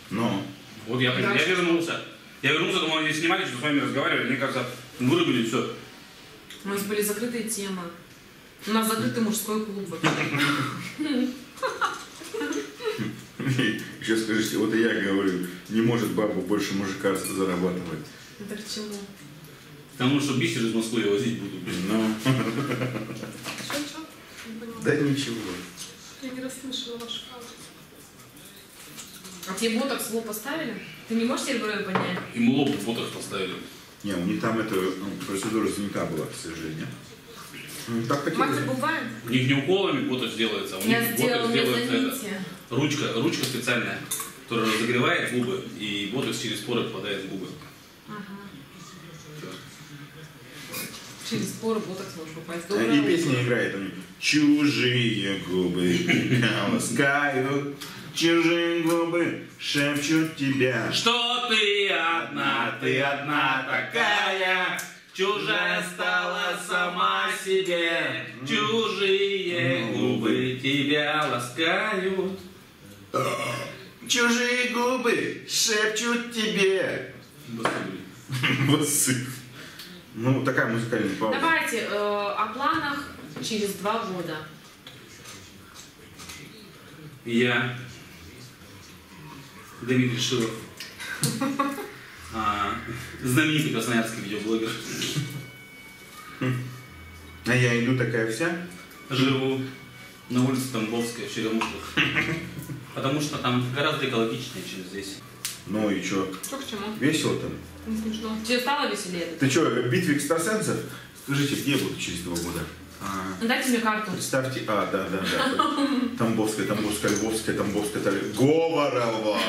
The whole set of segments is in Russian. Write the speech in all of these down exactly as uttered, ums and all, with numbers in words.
Ну. Вот я, я вернулся. Я вернулся, думал, они снимали, что с вами разговаривали. Мне кажется, вырубили все. У нас были закрытые темы. У нас закрытый мужской клуб. Еще скажите, вот и я говорю, не может баба больше мужика зарабатывать. Это к чему? Потому что бисер из Москвы я возить буду. Ну. Что, что? Не поняла. Да ничего. Я не расслышала вашу фразу. А тебе ботокс в лоб поставили? Ты не можешь теперь брови поднять? Ему лоб в ботокс поставили. Не, у них там эта ну, процедура занята была, к сожалению. Ну, так хотели. Мастер бывает? У них не уколами ботокс делается, а у Я них сделала ботокс делается это, мезонитие. ручка, ручка специальная, которая разогревает губы, и ботокс через поры попадает в губы. Ага. Через поры ботокс может попасть. И Доброе песня утро. играет у них. Чужие губы меня ласкают, чужие губы шепчут тебя. Что ты одна, ты одна такая, чужая стала сама себе, чужие губы тебя ласкают. Чужие губы шепчут тебе. Басы. Ну, такая музыкальная пауза. Давайте э, о планах через два года. Я, Дмитрий Шилов, а, знаменитый красноярский видеоблогер, А я иду такая вся. живу на улице Тамбовская в Черемушках, потому что там гораздо экологичнее, чем здесь. Ну и чё? Что к чему? Весело там? Не смешно. Тебе стало веселее? Ты чё, в битве экстрасенсов? Скажите, где я буду через два года? А, Дайте мне карту. представьте, а, да, да, да. Тамбовская, Тамбовская, Львовская, Тамбовская, Тамбовская, Говорова.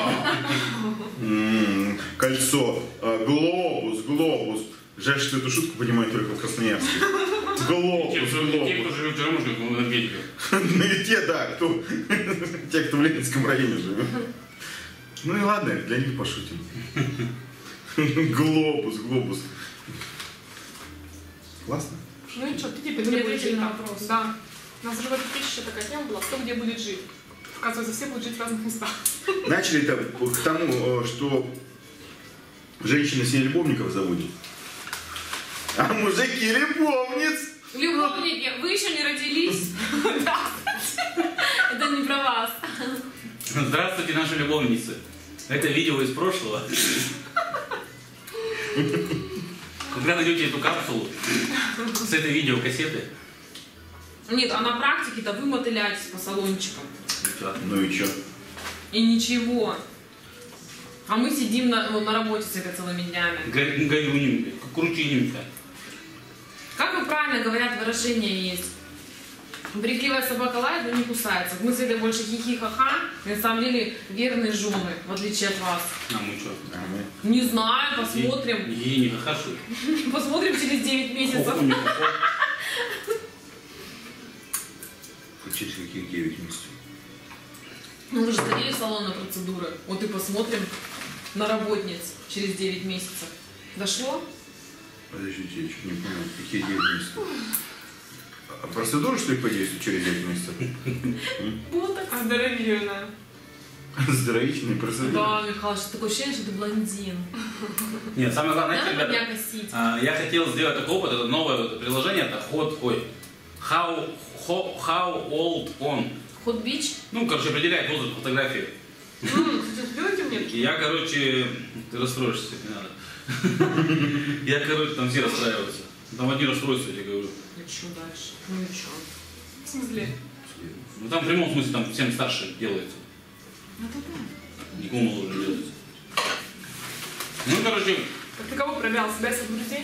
М, Кольцо, а, глобус, глобус. Жаль, что эту шутку понимаю только в Красноярске. Те, Глобус, кто, те, кто глобус. живет в Черемушках, в энергетиках. Ну и те, да, кто, те, кто в Ленинском районе живет. Ну и ладно, для них пошутим. Глобус, глобус. Классно. Ну и что, ты теперь Вы где не будешь ответили жить? на там? вопрос. Да. У нас уже в этой пище такая тема была, кто где будет жить. Оказывается, все будут жить в разных местах. Начали это к тому, что женщины себе любовников заводят. А мужики любовниц. Любовники, вы еще не родились? Это не про вас. Здравствуйте, наши любовницы. Это видео из прошлого. Когда найдете эту капсулу с этой видеокассеты, Нет, а на практике-то вы мотыляетесь по салончикам. Ну и чё? И ничего. А мы сидим на, вот, на работе с этой целыми днями. го- горюнем, крутинем-то. Как вы правильно говорят, выражение есть. Брехливая собака лает, но не кусается. Мы с этой больше хихи-ха-ха. На самом деле верные жены, в отличие от вас. А мы что? А мы- Не знаю, посмотрим. Ей не хахаши. Посмотрим через девять месяцев. Через каких девять месяцев? Ну вы же ходили в салон на процедуры. Вот и посмотрим на работниц через девять месяцев. Дошло? Подождите, я чуть не понял, какие девять месяцев? А процедуру, что ли, подействует через девять месяцев? Ботокс. Оздоровительная. Оздоровительные процедуры? Да, Михалыч, такое ощущение, что ты блондин. Нет, самое главное, Надо ребята, меня косить. а, я хотел сделать такой опыт, это новое вот приложение, это Hot, ой, How, how, how Old On. Хот бич? Ну, короче, определяет возраст фотографии. Ммм, сделайте мне. И я, короче, ты расстроишься, не надо. Я, короче, там все расстраиваются. Там одни расстроятся, я тебе говорю. И что дальше? Ну и что? В смысле? Ну там в прямом смысле там всем старше делается. Ну это да. Никому моложе не делается. Ну, короче, Так ты кого пробял? Себя, своих друзей?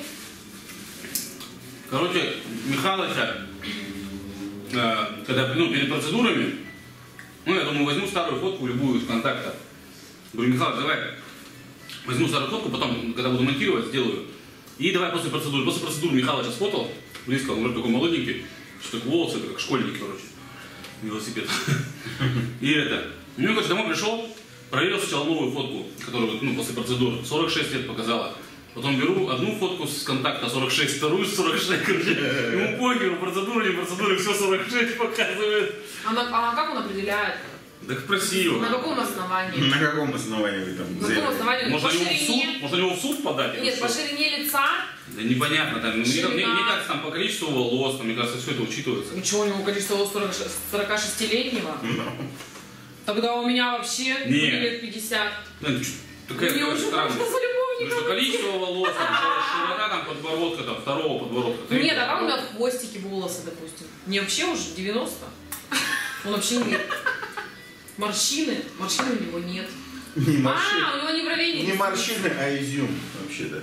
короче, Михалыча, э, когда, ну, перед процедурами, ну, я думаю, возьму старую фотку, любую из контакта. Говорю, Михалыч, давай, возьму старую фотку, потом, когда буду монтировать, сделаю. И давай после процедуры. После процедуры Михалыча сфотал, близко, он вроде такой молоденький, что так волосы, это как школьники, короче, велосипед. И это, ну, короче, домой пришел, проверил сначала новую фотку, которую, ну, после процедуры, сорок шесть лет показала. Потом беру одну фотку с контакта сорок шесть, вторую сорок шесть, короче, ему похеру, процедуры, не процедуры, все сорок шесть показывает. А, на- а как он определяет? Так красиво. На каком основании? На каком основании вы там На каком заявили? основании? Можно По его в суд, ширине? можно его в суд подать? или Нет, по что? ширине лица. Да непонятно, там, мне, Ширина. мне- мне кажется, там по количеству волос, там, мне кажется, все это учитывается. Ничего, у него количество сорокашестилетнего. Тогда у меня вообще Нет. лет пятьдесят. Да, ну, чё, такая Мне уже странная. можно за Потому любовника. что количество волос, там, широта там, подбородка, там, второго подбородка. третьего Нет, а как у меня подбородка. в хвостике волосы, допустим? Мне вообще уже девяносто. Он вообще нет. Морщины? Морщин у него нет. Не морщины, А, у него не бровей не не ресниц. морщины, а изюм вообще-то.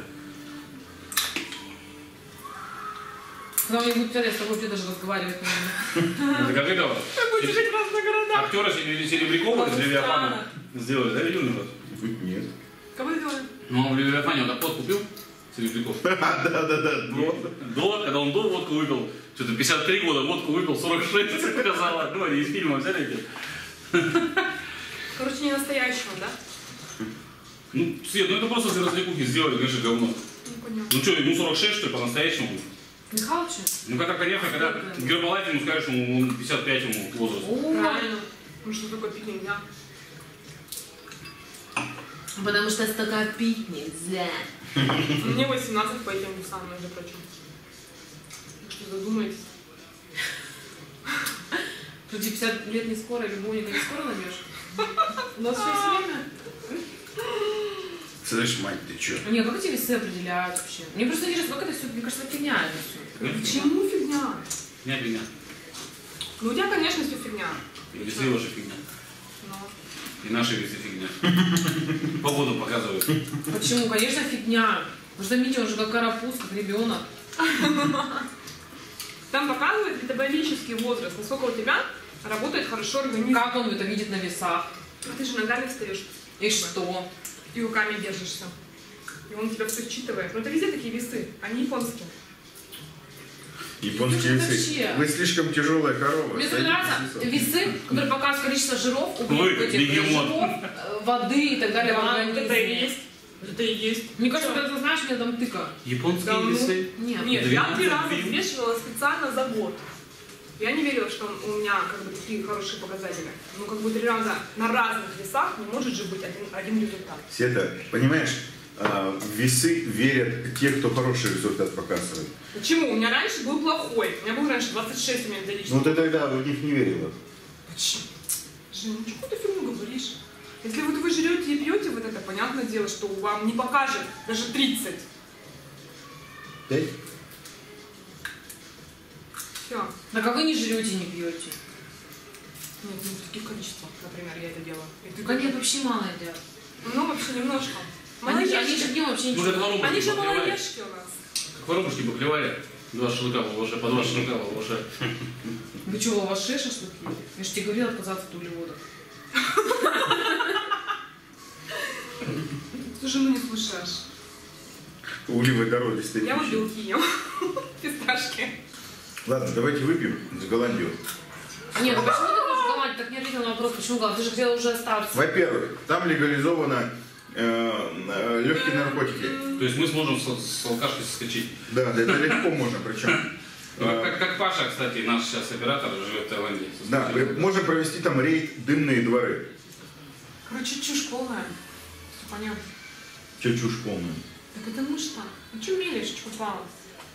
Когда мне будет писать, я с тобой вообще даже разговаривать не буду. Это как это, Будете жить в разных городах. актера Серебрякова из Левиафана сделали, да, видели народ? Нет. Кого сделали? Ну, он в Левиафане вот пот купил, Серебряков. А, да, да, да. До, когда он до водку выпил, что-то пятьдесят три года, водку выпил, сорок шесть, сказала. Ну, они из фильма взяли эти. Короче, не настоящего, да? Ну, Свет, ну это просто для развлекухи сделали, конечно, говно. Не понял. Ну что, ему сорок шесть, что ли, по-настоящему? Михалычу? Ну, когда, конечно, когда Гербалайф ему скажешь, что он пятьдесят пять ему возраст. О, Правильно. Ну что такое пить нельзя? потому что столько пить нельзя. Мне восемнадцать по этим весам, между прочим. Так что задумайтесь. Что тебе пятьдесят лет не скоро, любовника не скоро набьешь? У нас еще есть время. Слышь, мать, ты чё? Не, как эти весы определяют вообще? Мне просто интересно, как это все, мне кажется, фигня это все. Почему фигня? Не фигня. Ну у тебя, конечно, все фигня. И везде ваша фигня. Но... И наши везде фигня. Погоду показывают. Почему? Конечно, фигня. Потому что Митя уже как карапуз, как ребенок. Там показывает метаболический возраст, насколько у тебя работает хорошо организм. Как он это видит на весах? А ты же ногами встаешь. И что? И руками держишься. И он тебя все считывает. Но это везде такие весы, они японские. Японские Это весы. вообще. Вы слишком тяжелая корова. Мне Садитесь нравятся весом. весы, которые показывают количество жиров, Вы, углеводов, этих, бегемот. жиров, э, воды и так далее в Да, вот организме. это и есть. Вот это и есть. Мне кажется, ты это знаешь, мне там тыка. Японские Да, ну, весы. Нет. Нет, я три двенадцать раза дней. взвешивала специально за год. Я не верила, что у меня как бы такие хорошие показатели. Ну как бы три раза на разных весах не может же быть один, один результат. Света, понимаешь, а, в весы верят те, кто хороший результат показывает. Почему? У меня раньше был плохой. У меня был раньше двадцать шесть у меня методический. Ну ты тогда в них не верила. Почему? Жень, ну что ты фигню говоришь? Если вот вы жрете и пьете вот это, понятное дело, что вам не покажет даже тридцать. Пять? Все. Так а вы не жрете, не пьете. Нет, ну в таких количествах, например, я это делаю. И ты Так они тоже. вообще мало едят. Ну, вообще немножко. Они, же- они Малоежки. же днем вообще Ну, ничего. как воробушки Они же поклевали. малоежки у нас. Как воробушки поклевали. Два шашлыка в лаваше, по два шашлыка в лаваше. Вы что, у вас шея шашлык ели? Я же тебе говорила отказаться от углеводов. Ты жену не слушаешь. Углеводородистый Я вот пища. белки ем. Фисташки. Ладно, давайте выпьем за Голландию. Нет, ну почему ты хочешь Голландию? Так не ответил на вопрос, почему Голландия? Ты же хотела уже остаться. Во-первых, там легализовано э, легкие наркотики. То есть мы сможем с, с алкашкой соскочить. Да, да, это легко можно, причем. Как, как- как Паша, кстати, наш сейчас оператор, живет в Таиланде. Да, при- можно провести там рейд «Дымные дворы». Короче, чушь полная. Все понятно. Че чушь полная. Так это ну что? Ну что мелешь, что попало?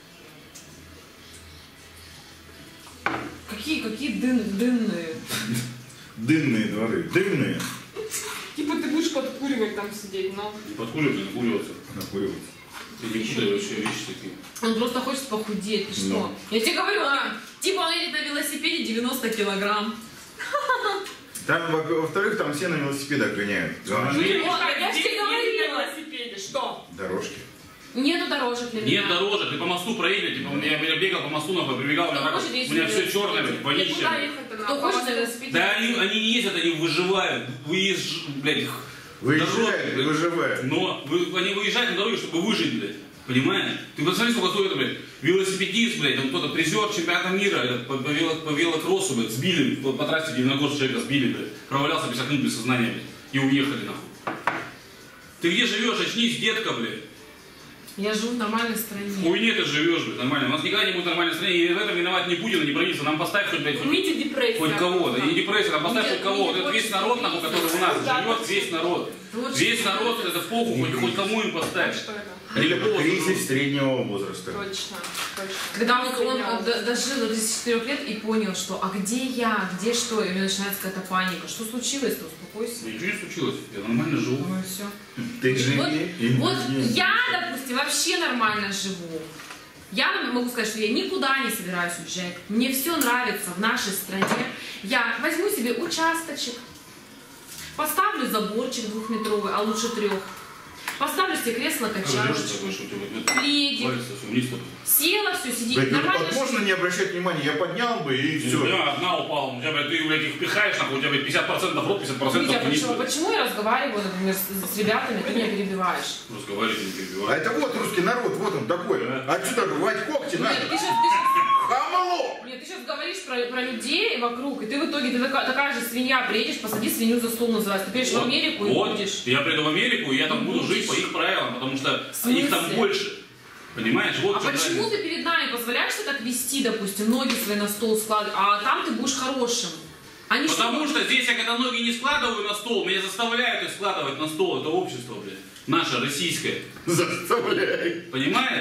Какие, какие дын, дынные? Дымные дворы. Дымные. Типа ты будешь подкуривать там сидеть, но... Не подкуриваться, не куриваться. Накуривать. Ты не путай вообще вещи такие. Он просто хочет похудеть, ты что? Ну. Я тебе говорю, а, типа он едет на велосипеде девяносто килограмм. Там, во- во-вторых, там все на велосипедах гоняют. А, Ну, нет. вот, я же тебе Здесь ездить на говорила. велосипеде, что? Дорожки. Нету дорожек для меня. Нет дорожек, ты по мосту проедешь, типа, я, я бегал по мосту, нахуй, прибегал, Кто у меня, хочет ездить у меня на все велосипеде? черное, блядь, И куда вонище. ехать-то? Кто на хочет на Павловском? велосипеде? Да они, они не ездят, они выживают. Выезж... блядь, их Выезжают, дорог- выживают. Но вы, они выезжают на дорогу, чтобы выжить, блядь. Понимаешь? Ты посмотри, сколько стоит, блядь, велосипедист, блядь, там кто-то призер чемпионата мира этот, по, по, вело, по велокроссу, блядь, сбили, по, по трассе Дивногорск человека сбили, блядь, провалялся пятьдесят минут без сознания, блядь, и уехали, нахуй. Ты где живешь? Очнись, детка, блядь. Я живу в нормальной стране. Хуйне ты живешь, блядь, нормально. У нас никогда не будет нормальной страны, и в этом виноват не Путин, не правительство. Нам поставь хоть, блядь, хоть, Мите депрессия. хоть кого-то. И не депрессия, нам поставь Мне- хоть кого. мне Вот это весь хочется народ, нахуй, который у нас Да, живет, да. весь народ. Вот Весь что- народ, это похуй, хоть, хоть кому им поставь. Что это? Это кризис среднего возраста. Точно, точно. Когда он, он Я- д- дожил до тридцати четырёх лет и понял, что а где я, где что, и у меня начинается какая-то паника. Что случилось-то? Успокойся. Ничего не случилось, я нормально живу. Ну и все. Ты живи Вот, и вот живи. я, допустим, вообще нормально живу. Я могу сказать, что я никуда не собираюсь уезжать. Мне все нравится в нашей стране. Я возьму себе участочек, поставлю заборчик двухметровый, а лучше трех. Поставлю себе кресло-качалочку, пледик, села, все, сидит, Блядь, ну, нормально вот можно не обращать внимания, я поднял бы и все. Да, одна упала, у тебя, блядь, ты, блядь, их пихаешь, нахуй, у тебя, блядь, пятьдесят процентов рот, пятьдесят процентов Витя, вниз. почему, почему я разговариваю, например, с, с ребятами, ты меня перебиваешь? Разговаривай, не А перебивай. это вот русский народ, вот он такой. Отсюда рвать когти Нет, надо. ты сейчас, ты щас- Хамло! нет, ты сейчас говоришь про, про людей вокруг, и ты в итоге ты такая, такая же свинья, приедешь, посади свинью за стол, называется. Ты приедешь в Америку и вот, будешь. я приеду в Америку, и я там буду жить по их правилам, потому что В их там смысле? больше. Понимаешь? Вот А в чем почему разница. ты перед нами позволяешь себе так вести, допустим, ноги свои на стол складывать, а там ты будешь хорошим? Они Потому что здесь я когда ноги не складываю на стол, меня заставляют их складывать на стол. Это общество, блядь. Наше, российское. Заставляй. Понимаешь?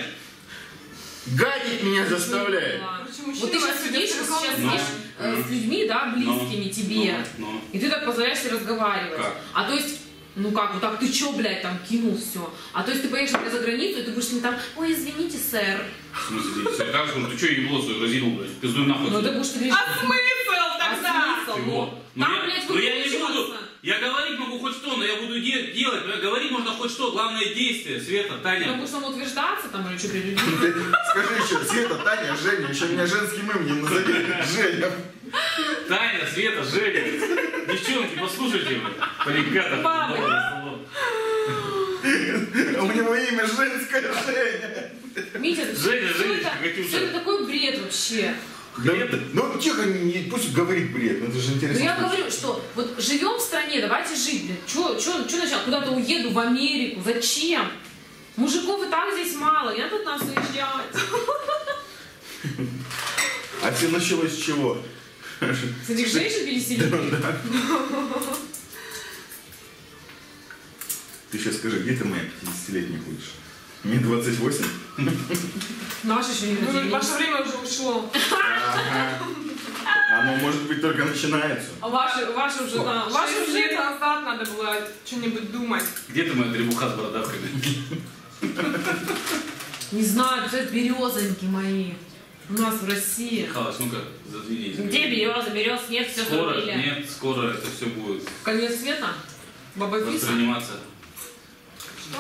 Гадить меня заставляет. Короче, мужчина Вот ты сейчас вас сидишь, ведет сейчас по сидишь э, с людьми, да, близкими Ну, тебе, ну, ну. и ты так позволяешь себе разговаривать. Как? А то есть, ну как, вот так, ты чё, блядь, там, кинул все. А то есть ты поедешь например, за границу, и ты будешь с ним там, ой, извините, сэр. В смысле, здесь? Я так скажу, ты что ебло свою разинул, блядь? Пиздуй нахуй. Ну это будешь ты говоришь, А смысл а тогда? смысл? Чего? Ну, Ну, там, я, блядь, ну я не выкручиваться. буду. Я говорить могу хоть что, но я буду де- делать. Понимаешь? Говорить можно хоть что. Главное действие. Света, Ты Таня. будешь там утверждаться там или что перед людьми? Ты скажи еще, Света, Таня, Женя, еще меня женским именем назови. Женя. Таня, Света, Женя. Девчонки, послушайте меня. Полигата. Мамы. У него имя женское Женя. Митя, Женя, что Женечка, это, Катюша. что это такой бред вообще? Да, ну тихо, не- пусть говорит бред, ну это же Ну интересно. я говорю, что вот живем в стране, давайте жить, блядь. Чё, чё, чё начал? Куда-то уеду в Америку, зачем? Мужиков и так здесь мало, не надо нас уезжать. А все началось с чего? С этих женщин переселили? Ты сейчас скажи, где ты моя пятидесятилетняя будешь? Мне двадцать восемь. Наши еще не Ну, родились. ваше время уже ушло. Ага. Оно может быть только начинается. А ваши, ваши уже, да, ваши Шесть уже... лет назад надо было что-нибудь думать. Где ты моя требуха с бородавками? Не знаю, представляешь, березоньки мои. У нас в России. Михалыч, ну-ка, задвинись. Где береза? Берез нет, все Скоро, забили. нет, скоро это все будет Конец света? Баба Фиса? восприниматься. Что?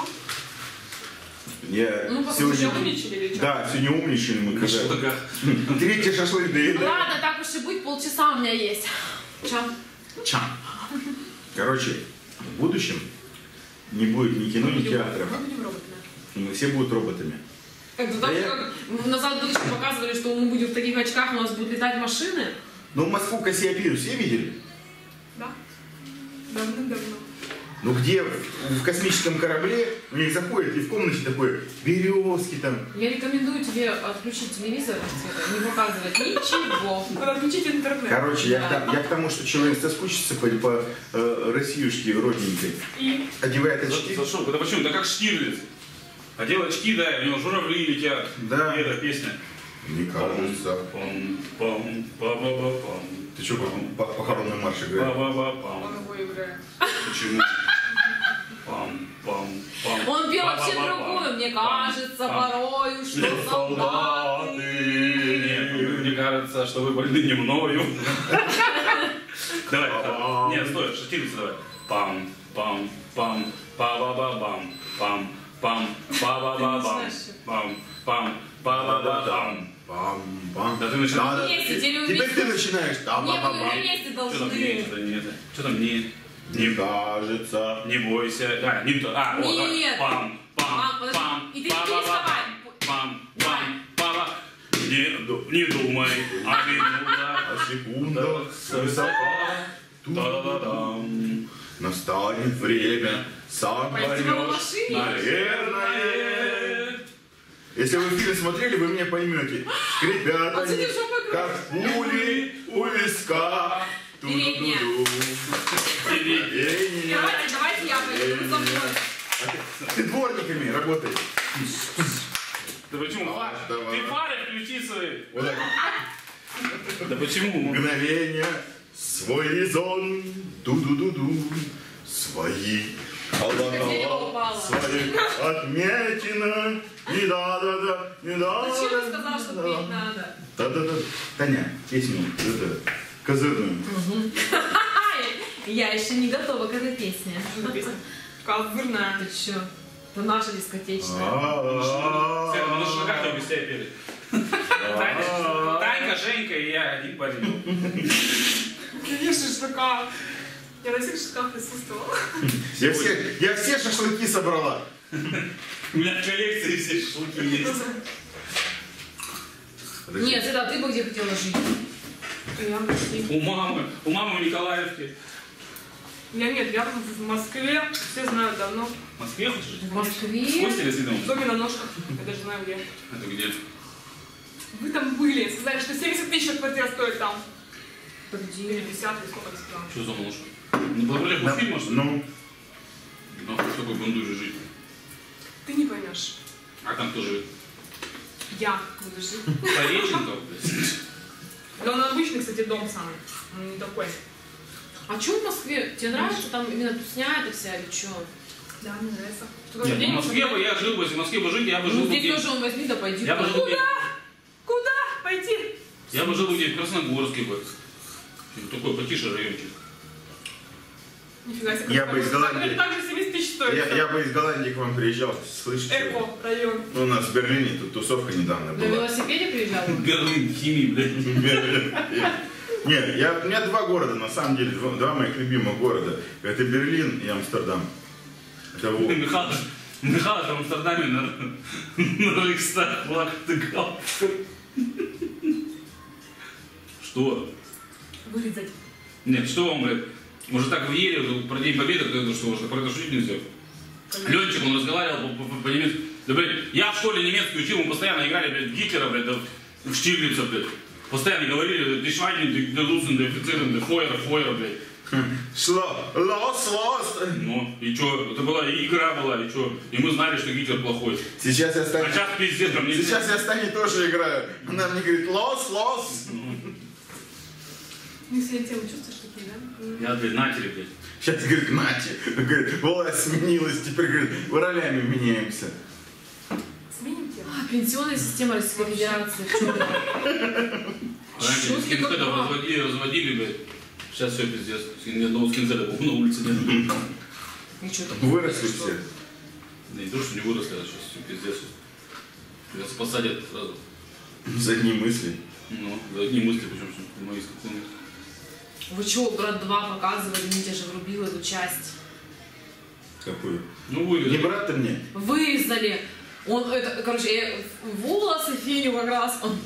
Я Ну, сегодня... Сегодня умничали или что? Да, сегодня умничали мы. На Когда... шашлыках. Третий шашлык Ну доедаем. ладно, так уж и быть, полчаса у меня есть. Чё? Ча. Короче, в будущем не будет ни кино, ни театров. Мы будем роботами. Мы все будут роботами. Это Да так, я- как назад в будущем показывали, что мы будем в таких очках, у нас будут летать машины. Ну, Москву Кассиопею все видели? Да? Давным-давно. Ну, где в, в космическом корабле у них заходит и в комнате такой березки там. Я рекомендую тебе отключить телевизор, Света, не показывать ничего. Надо отключить интернет. Короче, я, Да. к, я к тому, что человек соскучится по, по э, Россиюшке родненькой. И Одевает За, очки. за что? Да почему? Да как Штирлиц. Одел очки, да, у него журавли летят. Да. И эта песня. Мне кажется. Пам, пам, па-ба-ба-пам. Ты что, по, по похоронный марш играешь? Па-ба-ба-пам. он его играет. Почему? Пам, пам, пам. Он пел вообще Па-ба-ба-пам. другую. Мне Пам, кажется пам. порою, что Нет, солдаты. Нет, мне кажется, что вы больны не мною. Давай, Па-бам. нет, стой, Штирлица давай. Пам, пам, пам, па-ба-ба-бам, пам, пам, па-ба-ба-бам, пам, пам, па-ба-ба-бам. Пам-пам. Да ты начинаешь. Да, Вместе, ты- делю Теперь вместе. ты начинаешь. Не, вы Та-ба-ба-бам. вместе Что там не, должны. что там нет? Что там не? Мне кажется. Не бойся. А, не то. А, вот, давай. Нет. Пам, Мам, пам, подожди. пам, И ты не па-ба-ба-бам. переставай. Пам, пам, пам. Не, ду- не думай, а минута. А секунда высока. Та-да-да-дам. Настанет время сам Пойти поймешь. на машине? Наверное. Если вы фильм смотрели, вы меня поймете. Ребята, А ты что как пули у виска. Передняя. Передняя. Давайте, давайте я пойду, вы со мной. Ты дворниками работай. Да почему? Давай. Ты фары включи свои. Вот так. Да почему? Мгновение, свой резон, ду-ду-ду-ду, свои Дерево упало. свои отметина, не да-да-да, не да. Зачем ты сказал, что петь надо? Да-да-да. Таня, песню, это, козырную. Я еще не готова к этой песне. Что за песня? Козырная. Ты чё? Это наша дискотечная. Все, на шагах без тебя пели. А-а-а. Танька, Женька и я один парень. Конечно, шашлыка. Я на всех шашлыках присутствовала. Я все, я все шашлыки собрала. У меня в коллекции все шашлыки есть. Нет, это ты бы где хотела жить? Я в России. У мамы, у мамы в Николаевке. Я нет, я в Москве. Все знают давно. В Москве хочешь жить? В С Москве? Костей или с В Видом? доме на ножках. Я даже знаю где. Это где? Вы там были. Если знаешь, что семьдесят тысяч квартира стоит там. Это где? пятьдесят или сколько ты сказала? Что за ножка? Не благодаря Да, фильм, может? ну, Ну, в такой бандуре жить. Ты не поймешь. А там кто живет? Я буду жить. Пореченков, блядь. Да он обычный, кстати, дом самый. Он не такой. А что в Москве? Тебе нравится, что там именно тусня это вся или что? Да, мне нравится. Что Нет, каждый ну, день в Москве бы можно- я жил бы, если в Москве бы жить, я бы жил Ну бы здесь где? тоже он возьми да пойди. Я бы жил где? Куда пойти? Я бы жил где? В Красногорске бы. Такой потише райончик. Нифига себе. Я бы из Голландии- Так же семьдесят тысяч стоит. я, я бы из Голландии к вам приезжал, слышите? Эко район. Ну, у нас в Берлине тут тусовка недавно На была. велосипеде приезжал? Берлин, химии, блядь. Нет, я, у меня два города, на самом деле, два, два моих любимых города. Это Берлин и Амстердам. Это вот. Михалыч, Михалыч в Амстердаме на, на Рейхстаг флаг тыкал. Что? Вырезать. Нет, что вам, блядь? Может так в Еле про День Победы, это что, что про это шутить нельзя? Ленчик, он разговаривал по- по- по-немецки. Да, блядь, я в школе немецкий учил, мы постоянно играли, блядь, в Гитлера, блядь, да, в Штирлица, блядь. Постоянно говорили, ты швайнин, ты луцин, ты офицерин, ты фойер, фойер, блядь. Шло, лос, лос. Ну, и чё, это была и игра была, и чё, и мы знали, что Гитлер плохой. Сейчас я А стану... сейчас пиздец, а мне... Сейчас я с Таней тоже играю. Она мне говорит, лос, лос. Не все темы чувствуешь такие, да? Я, блядь, на тебе, блядь. Сейчас говорит, Нати. Говорит, власть сменилась, теперь, говорит, ролями меняемся. Сменим тему. А, пенсионная система Российской Федерации. В чем это? Раньше Шутки скинхедов как два. разводили, разводили, блядь. Сейчас все пиздец. Ни одного скинхеда на улице нет. И что такое? Выросли все. Да не то, что не выросли, а сейчас все пиздец. Сейчас посадят сразу. За одни мысли. Ну, за одни мысли, причем, что мои скакуны. Вы что, брат два показывали, Митя же врубил эту часть. Какую? Ну, Не вырезали. брат ты мне? Вырезали. Он, это, короче, я волосы Феню как раз, он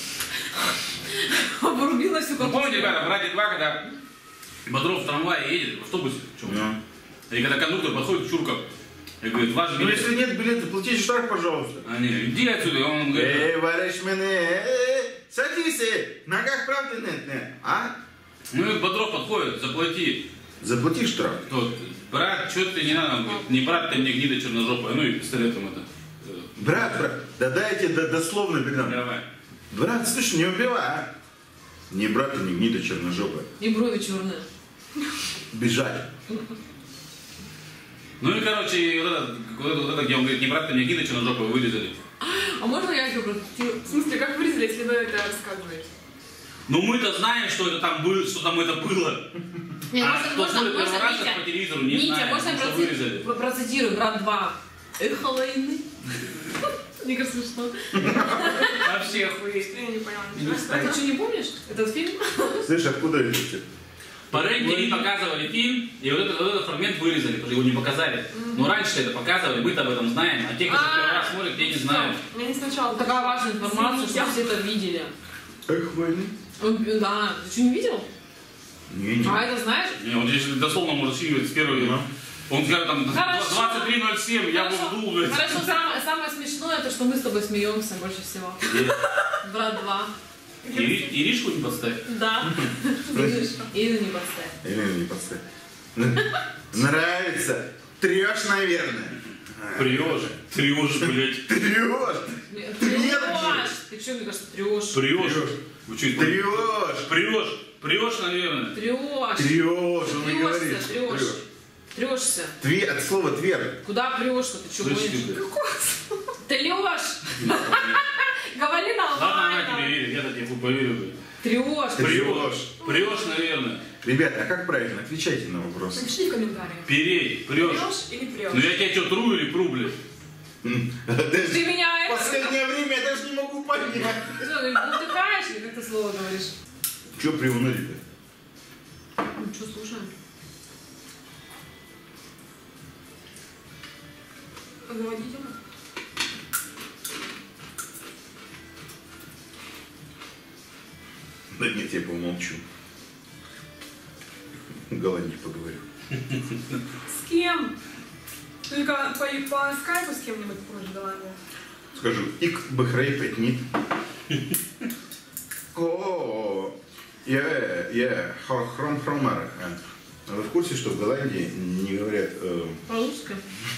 обрубила всю Ну, какую-то. помните, ребята, «Братья два», когда Бодров в трамвае едет, в автобусе, в чем? Ну. И когда кондуктор подходит к Чурков и говорит, ваш Ну, билет. если нет билета, платите штраф, пожалуйста. А не, иди отсюда, и он говорит, Эй, вариш мене, эй, садись, эй, в ногах правды нет, нет, а? ну и Бодров подходит, заплати. Заплати штраф. Тот, брат, что ты не надо, он говорит, не брат ты мне гнида черножопая, ну и пистолетом это. э, Брат, брат, да дайте до, дословно передам. Давай. Брат, слушай, не убивай, а? Не брат, не гнида черножопая. И брови черные. Бежать. Ну и, короче, вот это, вот это, вот это, где он говорит, не брат ты мне гнида черножопая, вырезали. А можно я еще процитирую? В смысле, как вырезали, если вы это рассказываете? Ну мы-то знаем, что это там было, что там это было. Не, А можно, кто можно, смотрит можно, первый раз Митя, по телевизору, не Митя, знает, можно я что проци- вырезали. про- процитирую, брат два. Эхо войны. Мне кажется, что... Вообще охуеть. Я не поняла. Не ничего. встань. Ты что, не помнишь этот фильм? Слышь, откуда это все? По РЕН-ТВ показывали фильм, и вот этот, вот этот фрагмент вырезали, потому что его не показали. Но раньше это показывали, мы-то об этом знаем, а те, кто А, первый раз смотрят, те не знают. У меня не сначала Такая важная информация, Извините. что все это видели. Эх, войны. Он- Да, ты что, не видел? Не, не. А это знаешь? Не, вот здесь дословно может фильм с первого. Ну. Он скажет там Хорошо. двадцать три ноль семь, я бы Хорошо. вдул, блядь. Хорошо, самое, самое смешное, то, что мы с тобой смеемся больше всего. Брат два. Ири- Иришку не подставь. Да. Или не подставь. Или не подставь. Нравится? Трешь, наверное. Прешь, трешь, блядь. Трешь. Трешь. Ты что, мне кажется, трешь? Прешь. Вы что, Трешь. Прешь, прешь, наверное. Трешь. Трешь, он и говорит. Трешься, трешь. Трешься. Твер, от слова твер. Куда прешься? Ты что Слышишь, гонишь? ты? Ты лешь. Говори Ладно, она тебе нормально. верит, я-то тебе поверю, блядь. Трешь. Прешь, прешь, наверное. Ребята, а как правильно? Отвечайте на вопросы. Напишите в комментариях. Переть, прешь. Прешь или прешь? Ну я тебя что, тру или пру, блядь? Ты меня В это... последнее время я даже не могу понять. Ты что, бултыхаешь или как ты слово говоришь? Че приуныли-то? Ну что, слушаем? Заводительно. Да нет, я помолчу. Голландии поговорю. С кем? Только по, по скайпу с кем-нибудь позже Голландия. Скажу, ик бахрей пятнит. О, я, я, хром хромар. Вы в курсе, что в Голландии не говорят... э, По-русски?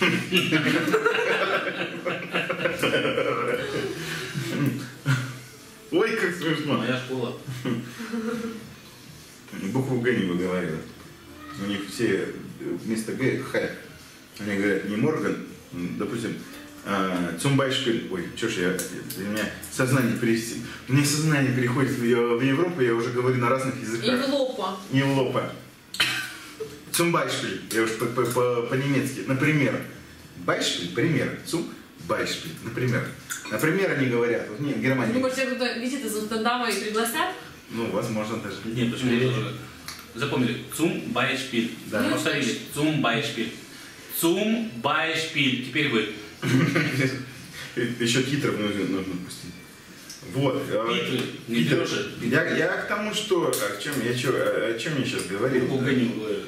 Ой, как смешно. Моя школа. Букву Г не выговаривают. У них все вместо Г Х. Они говорят не Морган, допустим, а, Цумбайшпиль. Ой, что ж я, у меня сознание перевести. У меня сознание переходит в, в Европу, я уже говорю на разных языках. Европа. Не в лопа. Цумбайшпиль, я уж по- по- по- по-немецки. Например, Байшпиль, пример. Цум, Байшпиль, например. Например, они говорят, вот не, в Германии. Думаешь, тебя кто-то видит из Амстердама и пригласят? Ну, возможно, даже. Нет, почему я тоже. Запомнили. Цум Байшпиль. Да. Повторили. Цум Байшпиль. Цум Байшпиль. Теперь вы. Еще титров нужно, нужно пустить. Вот. э, Титры. Не титры. Леша. Я, я к тому, что... О чем я, чё- о чем я сейчас говорил? Букву Г не говорю.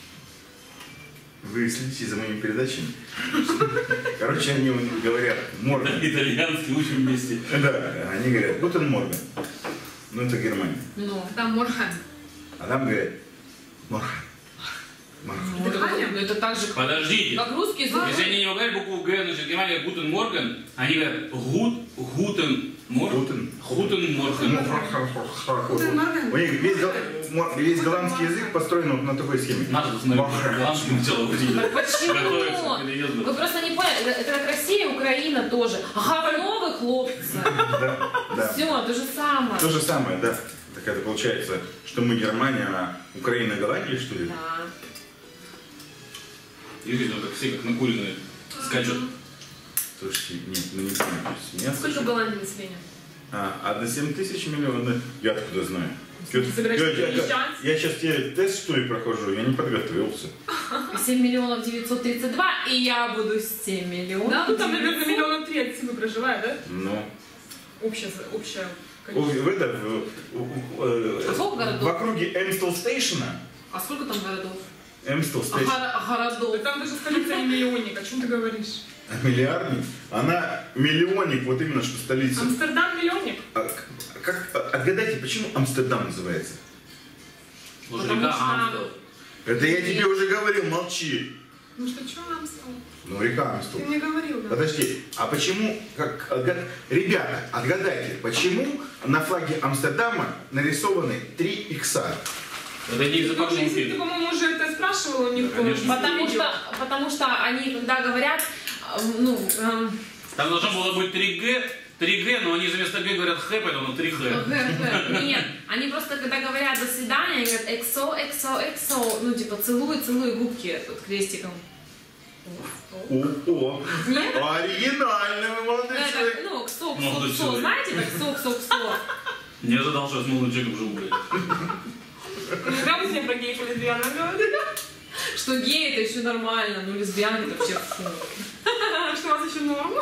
Вы следите за моими передачами? Короче, они говорят Морган. Итальянский учим вместе. Да, они говорят Гутен Морган. Ну, это Германия. Ну, там Морган. А там говорят Морган. Морган. Ну, это, ну, это так же, Подождите. как русский язык. Если они не говорят букву Г, значит, Германия говорит Гутен Морган, они говорят Гут, Гутен Морган. Гутен. Гутен Морган. У них весь, гол- мо- весь голландский язык построен вот на такой схеме. Надо посмотреть, голландский начало говорить. Так почему? Готовиться к переезду. Вы просто не поняли, это, это как Россия, Украина тоже. Говно вы, хлопцы. Да, да. Все, то же самое. То же самое, да. Так это получается, что мы Германия, а Украина, Голландия, что ли? Да. Видите, как все как накуренные скачут. Слушайте, нет, мы не будем смеяться. Сколько в Голландии населения? А, а до семь тысяч миллионов? Я откуда знаю? Чё ты- собираешься я, я- я- переезжать? я сейчас тебе тест, что ли, прохожу, я не подготовился. семь миллионов девятьсот тридцать два, и я буду семь миллионов. Да, ну там, наверное, миллиона три от всего проживает, да? Ну, Общее, общее в, количество. в, это, в, в- э, А сколько городов? в округе Эмстел Стейшена, А сколько там городов? Эмстел А Стейшн, гор- городов? Да там даже столица не миллионник, о чем ты говоришь? миллиардник, она миллионник, вот именно что столица. Амстердам миллионник? А, к- как, а, отгадайте, почему Амстердам называется? Слушай, Потому река что- Амстел. Это я тебе уже говорил, молчи. Ну что, что Амстел? Ну, река Амстел. Ты мне говорил, да? Подожди, а почему, как, отга- ребята, отгадайте, почему на флаге Амстердама нарисованы три икса? Это не из-за Потому что, если ты, фильма. по-моему, уже это спрашивал у них, Да, то конечно. Потому видео. что, потому что они, когда говорят, э, ну, эм, Там должно было быть три Г, три Г, но они вместо Г говорят Х, поэтому три Х. г- г- нет, они просто, когда говорят до свидания, они говорят эксо, эксо, эксо, ну, типа, целуй, целуй губки вот, крестиком. О, о, Нет? оригинальный вы молодой Это, человек. ну, ксо, Молодой ксо, ксо, человек. знаете, так ксо, ксо, ксо. Не ожидал, что я с молодым человеком живу, блядь. Когда мы с ним про геев и лесбиян говорили? Что гей это еще нормально, ну лесбиянки это вообще фу. Что у вас еще норм?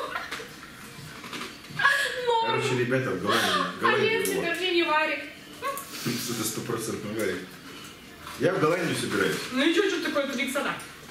Короче, ребята, в Голландии, А Голландии если вот. это не варик? Это стопроцентный варик. Я в Голландию собираюсь. Ну и что, что такое три икса, да?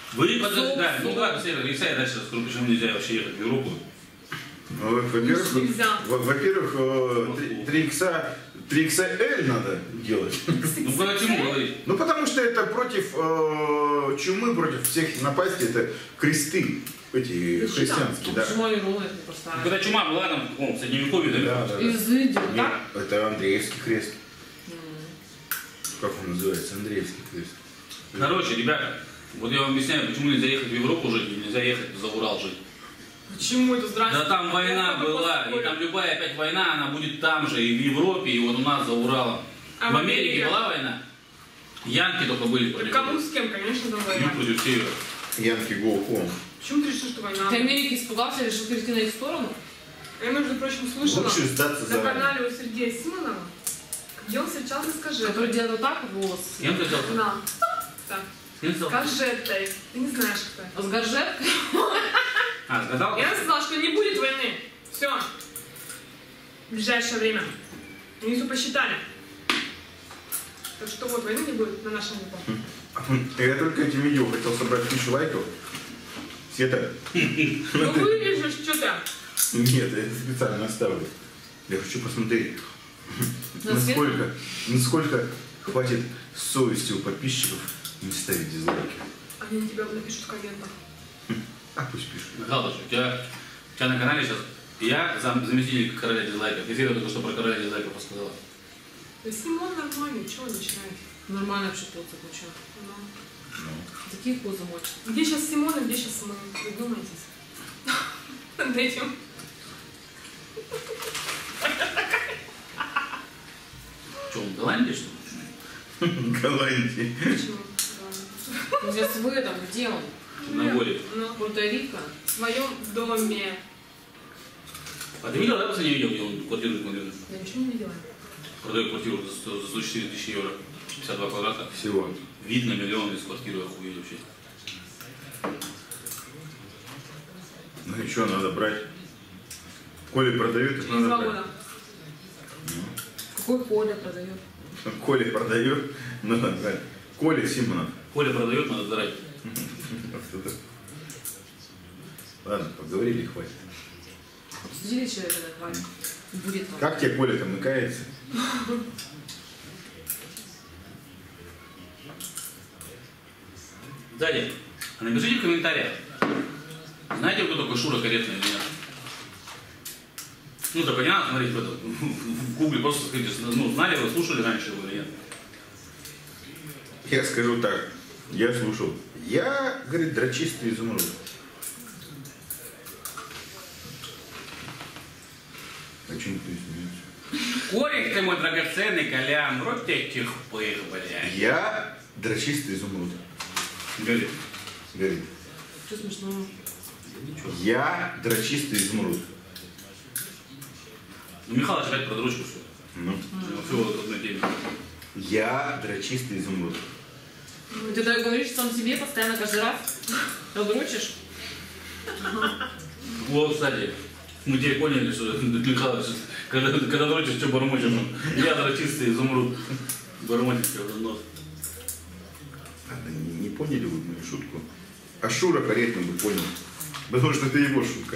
Вы подождите, ну давай посмотрим, если я дальше расскажу, почему нельзя вообще ехать в Европу. Ну, Во-первых, Нельзя. во- во-первых, э, три икса, три икс эль надо делать. Ну почему говорить? Ну, потому что это против э, чумы, против всех напастей, это кресты эти христианские, да. Почему они ровно это не Ну, поставили? когда чума была там в каком средневековье, да? Да, да, да. Из Индии, вот Нет, так? это Андреевский крест. Как он называется? Андреевский крест. Короче, ребята, вот я вам объясняю, почему нельзя ехать в Европу жить и нельзя ехать за Урал жить. Почему это здрасте? Да там война была, и там любая опять война, она будет там же, и в Европе, и вот у нас за Уралом. А в в Америке Америке? была война? Янки только были Так против. кому с кем, конечно, там Юг война. против севера. Янки Go Home. Почему ты решил, что война? Ты Америки испугался, решил перейти на их сторону? Я, между прочим, слышала Лучше сдаться на заранее. канале у Сергея Симонова, где он встречался с Который Кажетой. делает вот так вот волосы. С кем ты взял? Да. Так. С кем С взял? Кажетой. Ты не знаешь, кто это. С горжеткой? А, сгадал? Я сказала, что не будет войны. Все. В ближайшее время. Внизу посчитали. Так что вот, войны не будет на нашем веку. Я только этим видео хотел собрать тысячу лайков. Света, Ну вырежешь, что ты? нет, я это специально оставлю. Я хочу посмотреть, На насколько, насколько хватит совести у подписчиков не ставить дизлайки. Они на тебя напишут в комментах. А пусть пишут. Михалыч, у тебя, у тебя на канале сейчас я зам, заместитель короля дизлайков. И Света только что про короля дизлайков рассказала. Да Симон нормальный, чего он начинает? Нормально вообще поза получил. Ну. Ну. Такие позы мочат. Где сейчас Симон и где сейчас мы? Вы думаетесь? Над этим. Что, он в Голландии, что ли? Голландии. Почему? Ну, сейчас вы там, где он? На горе. Ну, Пуэрто-Рико? в своем доме. А ты видел, да, последнее видео, где он квартиру смотрел? Я ничего не видела. Продает квартиру за сто- за сто четыре тысячи евро. пятьдесят два квадрата. Всего. Вид на миллион из квартиры, охуеть вообще. Ну и что, надо брать. Коля продает, их Через надо два брать. года. Какой Коля продает? Коля продает, надо брать. Коля Симонов. Коля продает, надо сдирать. Ладно, поговорили, хватит. Обсудили человека на хватит. Будет вам. Как тебе Коля там мыкается? Сзади. А напишите в комментариях. Знаете, кто такой Шура Каретный или нет? Ну, только не надо смотреть в, это, в гугле, просто скажите, ну, знали вы, слушали раньше его или нет? Я скажу так. Я слушал. Я, говорит, дрочистый изумруд. А что никто не смеется? Корик ты мой драгоценный, Колян, рот тебе чихпых, блядь. Я дрочистый изумруд. Говорит. Говорит. Что смешного? Ничего. Я дрочистый изумруд. Ну, Михалыч опять про дрочку все. Ну. Все вот в одной теме. Я дрочистый изумруд. Ты так говоришь сам себе постоянно каждый раз? Дрочишь? Вот, кстати, мы теперь поняли, что Михалыч, когда, когда дрочишь, что бормочешь, я дрочистый изумруд. Бормочешь в нос. Ладно, не, не поняли вы мою шутку? А Шура Каретный бы понял. Потому что это его шутка.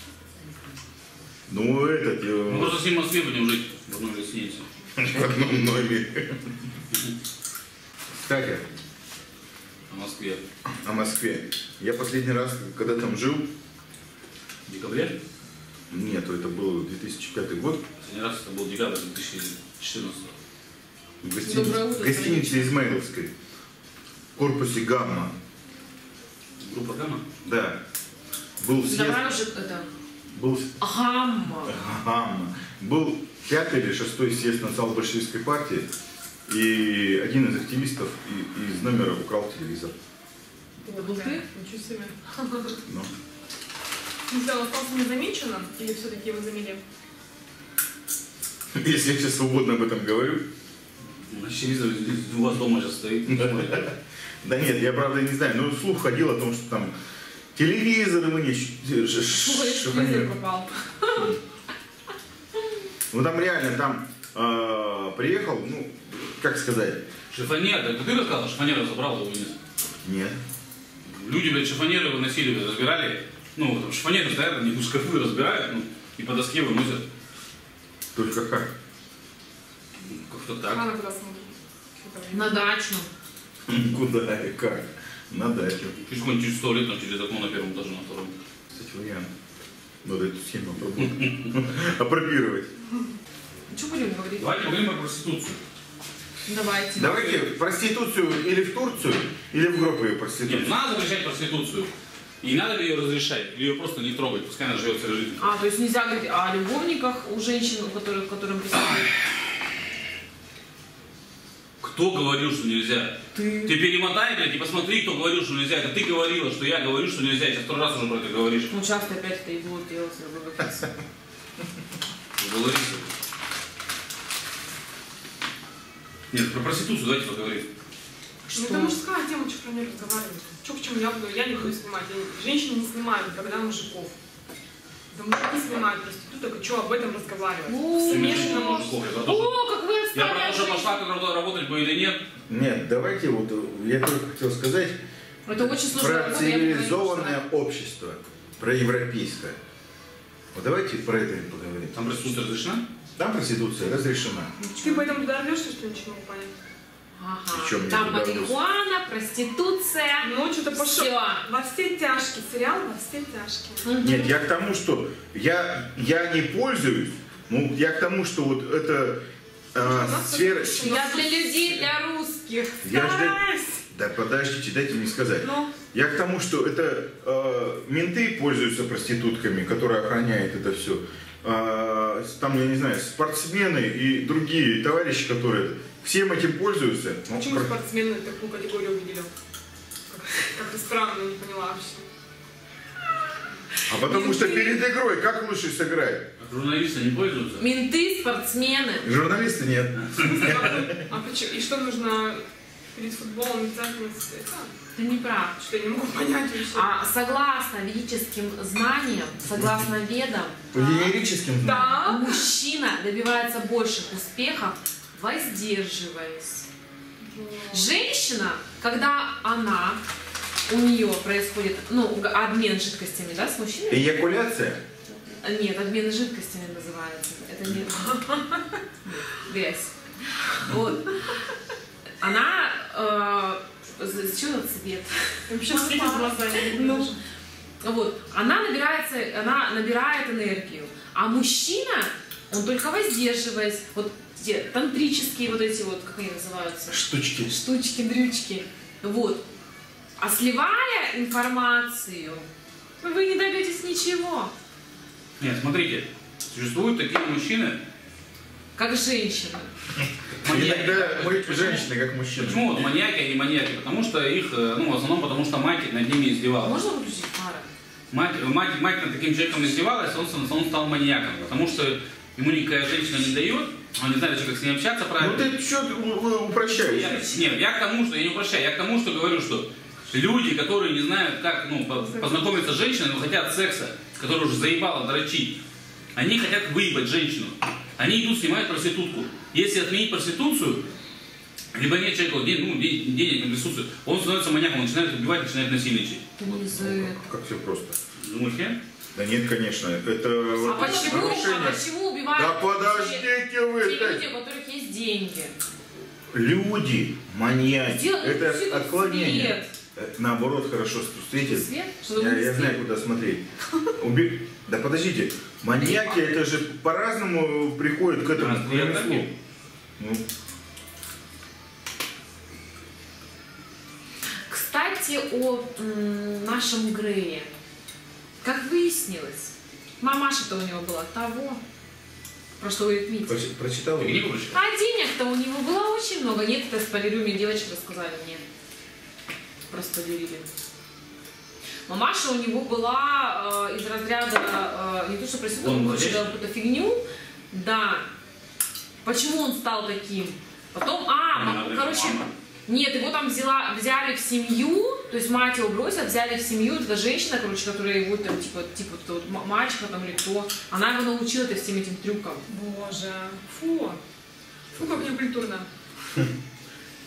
Ну, этот... э, Мы просто с ним в Москве будем жить в одной гостинице. В одном номере. Кстати, В Москве. о Москве. Я последний раз, когда там жил, В декабре? нет, это был две тысячи пятый год, Последний раз это был декабрь две тысячи четырнадцатого. в гостинице, Доброе утро, в гостинице Измайловской, в корпусе Гамма. Группа Гамма? Да. Был съезд, Давай уже это... был, Гамма. Гамма. Был пятый или шестой съезд национал-большевистской партии, и один из активистов и- из номера украл телевизор. Это был ты? Ничего себе. Ну. Не он остался незамеченным или все-таки его замели? Если я сейчас свободно об этом говорю. Значит, телевизор у вас дома сейчас стоит. Да нет, я правда не знаю, но слух ходил о том, что там телевизоры мы не... Слушай, телевизор пропал. Ну там реально, там э, приехал, ну, как сказать, Шифонер, это ты рассказал, шифонер забрал его вниз. нет. Люди, блядь, шифонеры выносили, блядь, разбирали. Ну, там шифонеры стоят, они в шкафы разбирают, ну, и по доске выносят. Только как? Ну, как-то так. Она куда смотрит? На дачу. Куда и как? На дачу. Через какой-нибудь через туалет, там, через окно на первом этаже, на втором. Кстати, вариант. Надо эту схему опробовать. Апробировать. Что будем говорить? Давайте поговорим про проституцию. Давайте. Давайте проституцию или в Турцию, или в группу ее Нет, проституцию. надо запрещать проституцию. И надо ли ее разрешать, или ее просто не трогать, пускай она живет своей жизнью. А, то есть нельзя говорить о любовниках у женщин, у которых, которым присутствует. Кто говорил, что нельзя? Ты. Ты перемотай, блядь, и посмотри, кто говорил, что нельзя. Это ты говорила, что я говорю, что нельзя. Сейчас второй раз уже про это говоришь. Ну, часто опять это и будут делать. Говоришь. Нет, про проституцию давайте поговорим. Ну, это мужская тема, что про нее разговаривать. Что к чему я буду? Я не буду снимать. Я- Женщины не снимают никогда мужиков. Да мужики снимают проституток, и что об этом разговаривать? О, Смешно, О, может. я про то, что- О, как вы Я про оставляете. то, что пошла как работать бы или нет. Нет, давайте вот, я только хотел сказать Это очень сложно. про цивилизованное общество, про европейское. Вот давайте про это и поговорим. Там проституция разрешена? Там проституция разрешена. Ты поэтому туда рвешься, что ничего не могу понять? Ага. Причем Там я туда марихуана, проституция. Ну, что-то пошло. Всё. Во все тяжкие. Сериал во все тяжкие. Мгм. Нет, я к тому, что я, я не пользуюсь, ну, я к тому, что вот это э, сфера... Я для людей, для русских. Я ж для- Стараюсь. Да подождите, дайте мне сказать. Ну, Я к тому, что это э, менты пользуются проститутками, которые охраняют это все. Там, я не знаю, спортсмены и другие товарищи, которые всем этим пользуются. Ну, почему про- спортсмены такую категорию выделил? Как- Как-то странно, не поняла вообще. А потому что перед игрой как лучше сыграть? А журналисты не пользуются? Менты, спортсмены. Журналисты нет. А почему? И что нужно перед футболом обязательно это? Ты не прав. Что я не могу понять вообще. А согласно ведическим знаниям, согласно ведам, По генерическим знаниям. Да. мужчина добивается больших успехов, воздерживаясь. Женщина, когда она, у нее происходит, ну, обмен жидкостями, да, с мужчиной? Эякуляция? Нет, обмен жидкостями называется. Это не грязь. Вот. Она э, что за цвет? Вообще светит глаза. я не Ну, вижу. вот. Она набирается, она набирает энергию. А мужчина, он только воздерживаясь. Вот те тантрические вот эти вот, как они называются? Штучки. Штучки, дрючки. Вот. А сливая информацию, вы не добьетесь ничего. Нет, смотрите. Существуют такие мужчины, Как женщина. Иногда мы женщины, как мужчины. Почему вот маньяки, а не маньяки? Потому что их, э, ну, в основном потому что мать над ними издевалась. Можно выключить пара? Мать, мать, мать над таким человеком издевалась, он, он стал маньяком. Потому что ему никакая женщина не дает, он не знает, как с ней общаться Ну правильно. ты что Я, упрощаешь? нет, я к тому, что я не упрощаю, я к тому, что говорю, что люди, которые не знают, как ну, по- познакомиться с женщиной, но хотят секса, которые уже заебало дрочить, они хотят выебать женщину. Они идут, снимают проститутку. Если отменить проституцию, либо нет человека, вот, ден- ну, ден- денег на проституцию, он становится маньяком, он начинает убивать, начинает насильничать. Это не за это. Как все просто. Думаешь, нет? Да нет, конечно, это А вот почему, а нарушение. почему убивают Да те, подождите вы, те да. люди, у которых есть деньги? Люди, маньяки, Сделай это свет. отклонение. Э, Наоборот, хорошо встретит. Свет? Что Я, вы я знаю, куда смотреть. Уби- Да подождите, маньяки это же по-разному приходят к этому Разные ремеслу. атаки. Ну, Кстати, о м, нашем Грее. Как выяснилось, мамаша-то у него была того, про что говорит Митя. проч- прочитал? Ты книгу прочитал? А денег-то у него было очень много. Нет, это спойлерю, мне девочки рассказали мне. Проспойлерили. Мамаша у него была э, из разряда, э, не то что проститутка, Он он молодец. делал какую-то фигню. Да. Почему он стал таким? Потом, а, Не м- надо, короче, мама. нет, его там взяла, взяли в семью, то есть мать его бросила, взяли в семью, эта женщина, короче, которая его там, типа, типа, вот, м- мачеха там или кто, она его научила -то всем этим трюкам. Боже. Фу. Фу, как некультурно.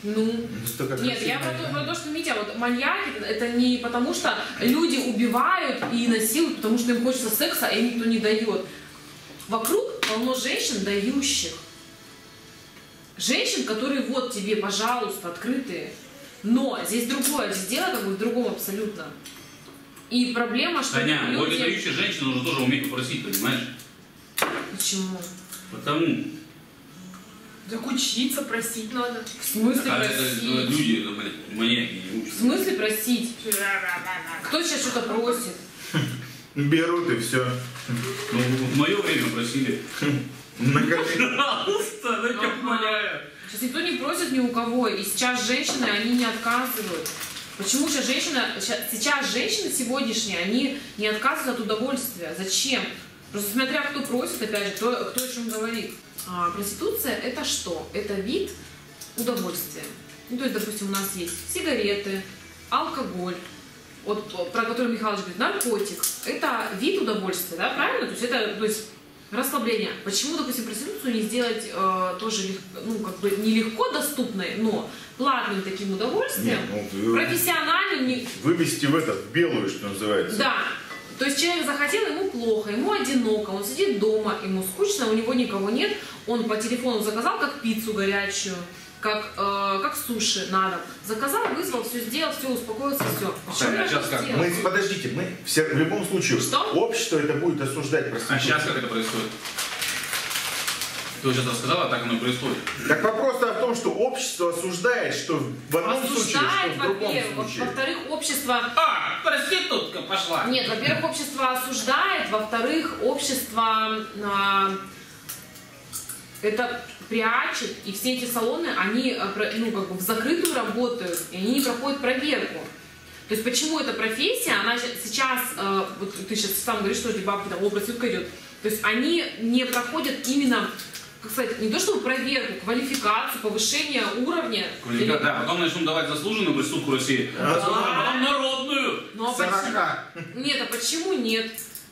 Ну, Только нет, я красиво. про то, про то, что, Митя, вот маньяки, это не потому, что люди убивают и насилуют, потому что им хочется секса, а им никто не дает. Вокруг полно женщин, дающих. Женщин, которые вот тебе, пожалуйста, открытые. Но здесь другое, здесь дело как бы в другом абсолютно. И проблема, что Таня, люди... вот дающая женщина нужно тоже уметь попросить, понимаешь? Почему? Потому. Так учиться, просить надо. В смысле А это просить? люди, это, блядь, маньяки не В учатся. смысле просить? Кто сейчас что-то просит? Берут и все. Ну, в мое время просили. На колени. Пожалуйста, ну тебя умоляю. Сейчас никто не просит ни у кого, и сейчас женщины, они не отказывают. Почему сейчас женщины, сейчас женщины сегодняшние, они не отказывают от удовольствия? Зачем? Просто смотря кто просит, опять же, кто, кто о чем говорит. А, проституция это что? Это вид удовольствия. Ну, то есть, допустим, у нас есть сигареты, алкоголь, вот, про который Михайлович говорит, наркотик. Это вид удовольствия, да, правильно? То есть это, то есть, расслабление. Почему, допустим, проституцию не сделать э, тоже, ну, как бы, нелегко доступной, но платным таким удовольствием, Нет, ну, профессиональным? Не... Вывести в этот, в белую, что называется. Да. То есть человек захотел, ему плохо, ему одиноко, он сидит дома, ему скучно, у него никого нет, он по телефону заказал как пиццу горячую, как, э, как суши на дом. Заказал, вызвал, все сделал, все, успокоился, все. Таня, а сейчас как? Мы, подождите, мы все, в любом случае, Что? общество это будет осуждать А проституцию. сейчас как это происходит? Ты сейчас рассказала, так оно и происходит. Так вопрос в том, что общество осуждает, что в одном случае, что Осуждает, в другом во-первых. случае. Во-вторых, общество... А, проститутка пошла. Нет, во-первых, общество осуждает, во-вторых, общество а, это прячет, и все эти салоны, они а, про- ну, как бы в закрытую работают, и они не проходят проверку. То есть почему эта профессия, она ща- сейчас, а, вот ты сейчас сам говоришь, что эти бабки там, о, проститутка идет, то есть они не проходят именно, как сказать, не то чтобы проверку, квалификацию, повышение уровня. Квалификат, да, потом начнут давать заслуженную проститутку России, а потом народную. Ну, а почему? Сорока. Нет, а почему нет?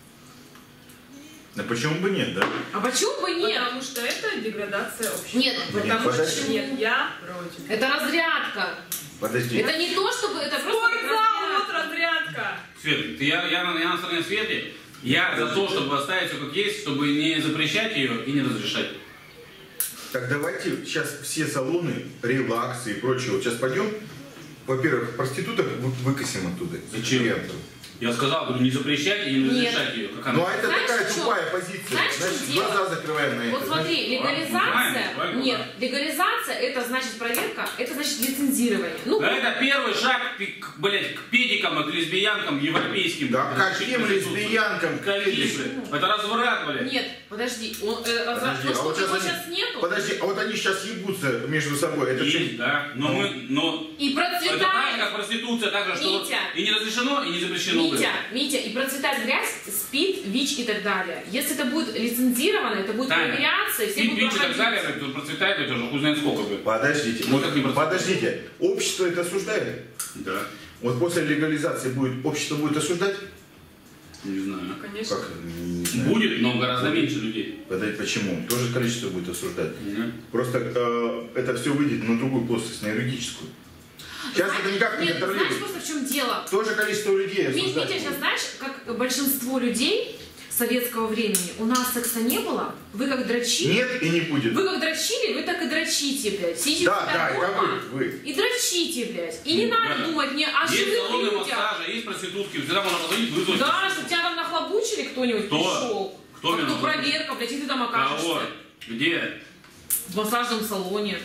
Да почему бы нет, да? А почему бы нет? Потому что это деградация общества. Нет, потому подожди. что Нет, я против. это разрядка. Подожди. Это не то, чтобы это просто Спортзал, вот разрядка. разрядка. Свет, ты- я, я, на- я на стороне Светы, я за то, чтобы оставить все как есть, чтобы не запрещать ее и не разрешать. Так давайте сейчас все салоны, релаксы и прочее. Вот сейчас пойдем. Во-первых, проституток вы- выкосим оттуда. Зачем? Клиентов. Я сказал, говорю, не запрещать и не Нет. разрешать ее. Как Ну она? а это Знаешь, такая в чём? тупая позиция. Знаешь, в чём Значит, дело? глаза закрываем на это. Вот смотри, Значит, легализация, правильно, правильно, нет, да. легализация это значит проверка, это значит лицензирование. Ну, Да это первый шаг, к, к, блядь, к педикам и к лесбиянкам европейским. Да каким лесбиянкам? Каким, блядь? Это разврат, блядь. нет, подожди, он, э, разра- Подожди, ну а что, вот сейчас его они- сейчас нету? Подожди, а вот они сейчас ебутся между собой. Это Есть, что? да. Но Ну. мы, но... И Это так же, процветает, как проституция, так же, что вот Митя. и не разрешено, и не запрещено. Митя, блядь. Митя, и процветает грязь, СПИД, ВИЧ и так далее. Если это будет лицензировано, это будет Таня, проверяться, и все Пить, будут пить и так проходить. далее, блядь, тут процветает, это уже хуй знает сколько, блядь. Подождите, Ну, как не процветает? подождите. Общество это осуждает? Да. Вот после легализации будет, общество будет осуждать? Не знаю. Конечно. Как? Не знаю. Будет, но гораздо меньше людей. Подожди, почему? Тоже количество будет осуждать. Мгм. Просто э, это все выйдет на другую плоскость, на юридическую. Сейчас Знаешь, это никак не нет, знаешь контролирует. просто в чем дело? Тоже количество людей Мит, осуждать Митя, сейчас будет. знаешь, как большинство людей советского времени, у нас секса не было, вы как дрочили, Нет и не будет. вы как дрочили, вы так и дрочите, блядь. Сидите Да, у себя да, это дома вы, вы. и дрочите, блядь. И не Ну, надо да. думать не о Есть живых салоны людях. массажа, есть проститутки, всегда можно позвонить, вызвать. Да, что тебя там нахлобучили кто-нибудь Кто? пришел. Кто А меня кто нахлобучил? проверка, блядь, и ты там Кого? окажешься. Где? В массажном салоне.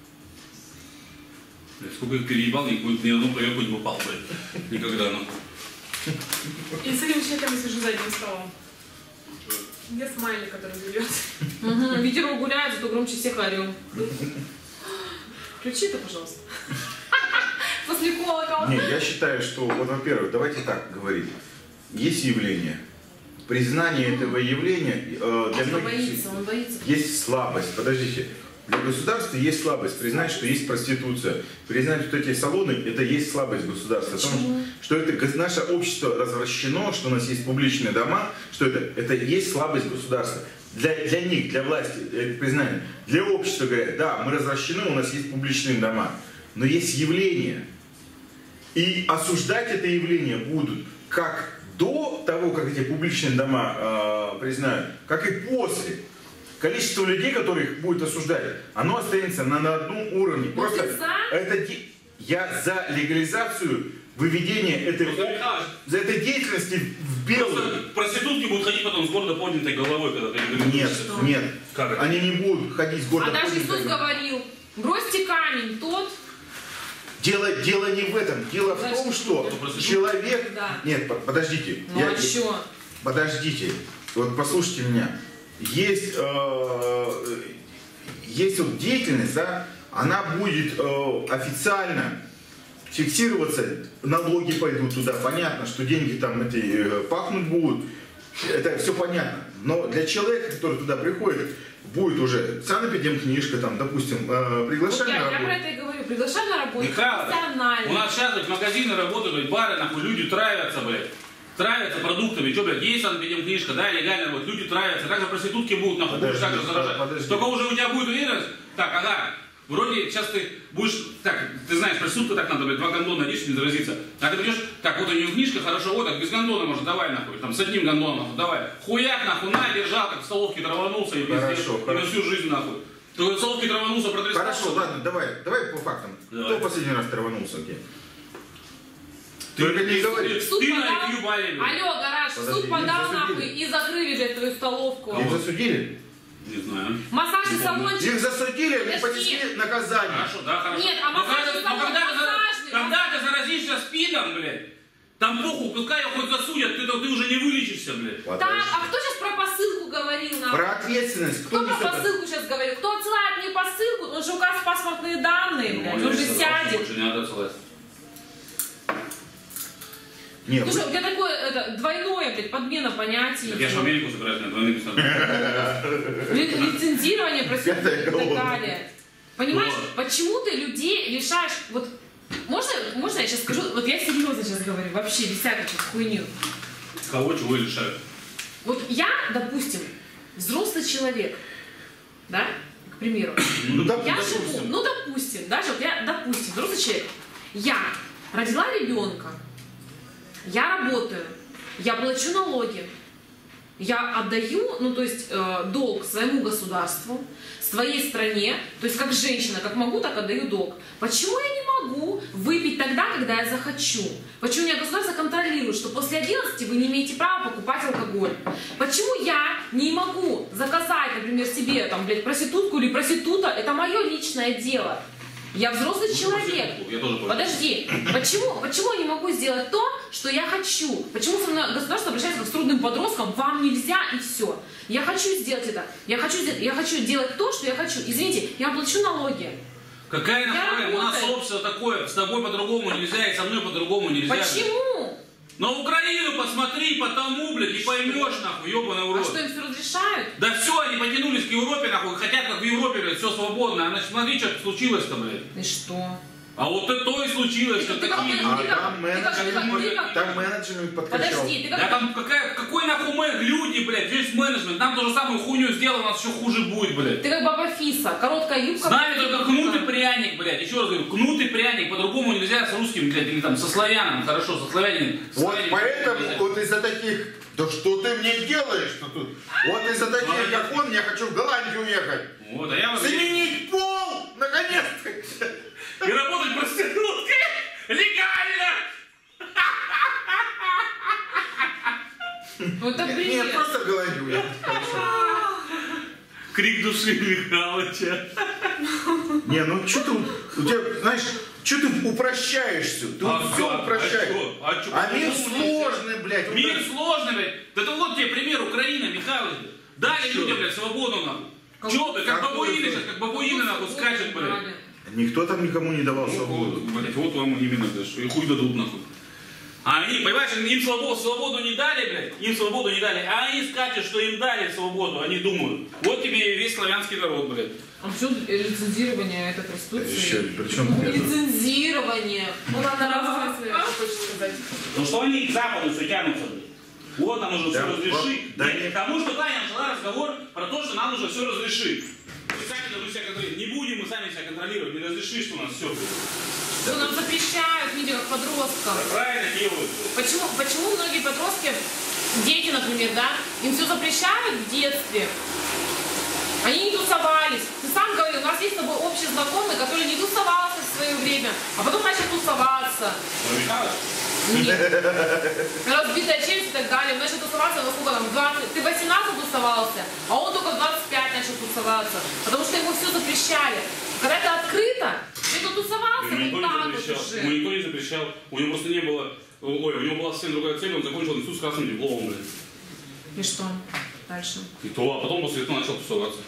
Блядь, сколько их переебал, ни, ни на одну проверку не попал, блядь. Никогда, ну. И с этим человеком я сижу за одним столом. Где смайлик, который берет? Угу. Ветерок гуляет, зато громче всех орем. Включи это, пожалуйста. После колокола. Нет, я считаю, что, вот, во-первых, давайте так говорить. Есть явление. Признание этого явления э, для Он многих боится, он боится. есть слабость. Подождите. Для государства есть слабость. Признать, что есть проституция. Признать вот эти салоны, это есть слабость государства. Потому Почему? что, что это гос- наше общество развращено, что у нас есть публичные дома, что это, это есть слабость государства. Для, для них, для власти, это признание. Для общества говорят, да, мы развращены, у нас есть публичные дома. но есть явление. И осуждать это явление будут как до того, как эти публичные дома э, признают, как и после. Количество людей, которых будет осуждать, оно останется на, на одном уровне. Но Просто ты за? это де... я за легализацию выведения этой, Просто, за этой деятельности в белую. Просто проститутки будут ходить потом с гордо поднятой головой, когда ты говоришь. Нет, Что? нет. Как это? Они не будут ходить с гордо А даже поднятой Иисус головой. говорил, бросьте камень, тот... Дело, дело не в этом. Дело в Значит, том, что что, человек... Да. Нет, по- подождите. Ну Я- а чё? Подождите. Вот послушайте меня. Есть, э, есть вот деятельность, да, она будет э, официально фиксироваться, налоги пойдут туда. Понятно, что деньги там эти э, пахнуть будут. Это все понятно. Но для человека, который туда приходит, будет уже санэпидемкнижка, там, допустим, э, Вот приглашение я, на я про работу. это и говорю. Приглашай на работу Михаил, у профессионально. нас сейчас, блядь, магазины работают, блядь, бары, нахуй, люди травятся, блядь. Травятся продуктами, что, блядь, есть санэпидемкнижка, да, легально, вот, люди травятся, также проститутки будут, нахуй, будешь Подожди, так же заражать. подожди. Только уже у тебя будет уверенность, так, ага, вроде сейчас ты будешь, так, ты знаешь, проститутка так надо, блядь, два гондона надеть, чтобы не заразиться. А ты придешь, так, вот у нее книжка, хорошо, вот, так, без гондона можно, давай, нахуй, там, с одним гондоном, нахуй, давай. Хуяк, нахуй, на, держал, как в столовке траванулся, и Хорошо, везде, и на хорошо. всю жизнь, нахуй. Ты в столовке траванулся, протрясал. Хорошо, ладно, давай, давай по фактам. Давай. Кто последний раз траванулся где? Ты, Только не ты- говори. ты- В суд ты на подал- ай кью бале, блядь. Алло, гараж, в Подожди, суд их подал засудили? нахуй и закрыли, блядь, твою столовку. Их засудили? Не знаю. Массажный салончик. Их засудили, они Подожди. понесли наказание. Хорошо, да, хорошо. Нет, а Но когда, массажный но салон когда, ты, зара- массажный, когда ты заразишься спидом, блядь, там похуй, пускай ее хоть засудят, ты, ты уже не вылечишься, блядь. Вот, Так, дальше. а кто сейчас про посылку говорил нам? Про ответственность. Кто Кто про несет посылку сейчас говорил? Кто отсылает мне посылку? Он же указ паспортные данные, блядь. Он же сядет. Больше не надо отсылать. Нет, Ну вы- что, у тебя такое это, двойное, блядь, подмена понятий. Так я же в Америку собираюсь, на двойные места. Ли- Лицензирование проституток Пятая и так колонна. далее. Понимаешь, Вот. почему ты людей лишаешь... Вот, можно, можно я сейчас скажу? Вот я серьезно сейчас говорю, вообще, без всякой тут хуйню. Кого чего лишают? Вот я, допустим, взрослый человек, да, к примеру, Ну, да, я допустим. живу, ну, допустим, даже вот я, допустим, взрослый человек, я родила ребенка, я работаю, я плачу налоги, я отдаю, ну, то есть, э, долг своему государству, своей стране, то есть, как женщина, как могу, так отдаю долг. Почему я не могу выпить тогда, когда я захочу? Почему меня государство контролирует, что после одиннадцати вы не имеете права покупать алкоголь? Почему я не могу заказать, например, себе, там, блядь, проститутку или проститута? Это мое личное дело. Я взрослый человек. Я тоже понял. Подожди, почему, почему я не могу сделать то, что я хочу? Почему со мной государство обращается как с трудным подростком, вам нельзя и все? Я хочу сделать это. Я хочу, сделать- я хочу делать то, что я хочу. Извините, я плачу налоги. Какая Я нахуй? У нас работаю. общество такое, с тобой по-другому нельзя, и со мной по-другому нельзя. Почему? На Украину посмотри, потому, блядь, и поймешь, нахуй, ебаный А урод. что, им все разрешают? Да все, они потянулись к Европе, нахуй, хотят, как в Европе, блядь, все свободно. А значит, смотри, что случилось-то, блядь. И что? А вот это то и случилось, что Ты как- такие ты- А люди. ты как- там ты как- менеджер, ты как- ты как- там менеджмент подкачал. Подожди, ты Да как... там какая, какой нахуй мэн, люди, блядь, весь менеджмент, нам ту же самую хуйню сделал, у нас еще хуже будет, блядь. Ты как баба Фиса, короткая юбка. С нами только кнут и пряник, блядь, еще раз говорю, кнут и пряник, по-другому нельзя с русским, блядь, или там со славяном, хорошо, со славянином. Вот Славянин поэтому нельзя. вот из-за таких, да что ты мне делаешь-то тут? Вот из-за таких, как он, я хочу в Голландию уехать. Вот, а я вот... Заменить пол! Наконец-то! И работать проституткой легально! Вот это Нет, бред. просто в Голландию уехать. Хорошо. Крик души Михалыча. Не, ну что ты, у тебя, знаешь, что ты упрощаешься? Ты А все как? упрощаешь. А чё? А чё? А мир По-другому нельзя. сложный, блядь. Мир сложный, блядь. Да это вот тебе пример Украина, Михайлович. Дали Чё? людям, блядь, свободу, нахуй. Как- Чё ты, как Какой бабуины ты? сейчас, как бабуины, нахуй, скачут, блядь. Никто там никому не давал Ну, свободу. вот, блядь, вот вам именно, блядь, что и хуй дадут, нахуй. А они, понимаешь, им свободу, свободу не дали, блядь, им свободу не дали, а они скачут, что им дали свободу, они думают. Вот тебе и весь славянский народ, блядь. А почему лицензирование этой проституции? Еще, причем это- Лицензирование. Ну ладно, рассказывай, что хочешь сказать. Потому что они к западу все тянутся, блядь. Вот нам нужно Да, все разрешить. вот, да Нет, нет. к тому, что Таня начала разговор про то, что нам нужно все разрешить. Мы сами должны себя контролировать. Не будем мы сами себя контролировать. контролировать, не разрешишь, что у нас все. Ну, нам запрещают, видите, как подросткам. Правильно делают. Почему, почему многие подростки, дети, например, да, им все запрещают в детстве? Они не тусовались. Ты сам говорил, у нас есть с тобой общий знакомый, который не тусовался в свое время, а потом начал тусоваться. Нет. Разбитая челюсть и так далее. Он начал тусоваться, во сколько там, двадцать, ты восемнадцать тусовался, а он только в двадцать пять начал тусоваться. Потому что ему все запрещали. Когда это открыто, ты тут тусовался, Ему вот никто так не вот запрещал. уже. Ему никто не запрещал. У него просто не было... Ой, у него была совсем другая цель, он закончил институт с красным дипломом, блин. И что? Дальше. И то, а потом после этого начал тусоваться.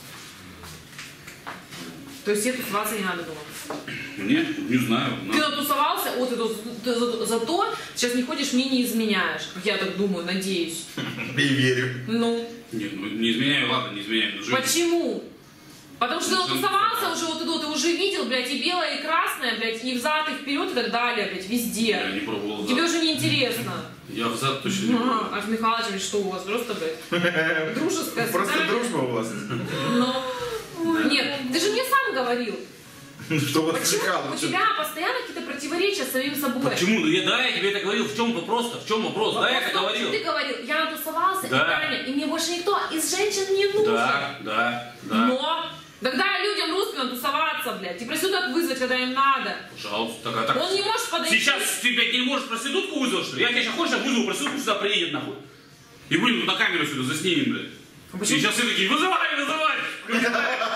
То есть тебе тусоваться не надо было? Мне? Не знаю. Ты натусовался, вот это, ты за- зато сейчас не ходишь, мне не изменяешь. Как я так думаю, надеюсь. И верю. Ну, Нет, ну не изменяю, ладно, не изменяю. но жизнь- почему? Потому что ты Ну, натусовался да. уже, вот это, ты уже видел, блядь, и белое, и красное, блядь, и взад, и вперед, и так далее, блядь, Я везде. не пробовал Тебе взад. уже не интересно. Я взад точно не пробовал. Аж Михайлович, блядь, что у вас, просто, блядь, дружеская Просто социальная- дружба у вас. Ну, нет, ты же мне сам говорил. Что вас Почему шикало? у тебя постоянно какие-то противоречия с самим собой? Почему? Ну я, да, я тебе это говорил. В чем вопрос-то? В чем вопрос? Да, я это Вопрос в том, говорил. что Ты говорил, я натусовался, Да. и Таня, и мне больше никто из женщин не нужен. Да, да, да. Но, тогда людям русским натусоваться, блядь, и проституток вызвать, когда им надо. Пожалуйста, так, а так. Он не может подойти. Сейчас ты, блядь, не можешь проститутку вызвать, что ли? Я тебя сейчас хочешь, я вызову проститутку, сюда приедет, нахуй. И будем на камеру сюда заснимем, блядь. А почему? И сейчас все такие, вызывай, вызывай!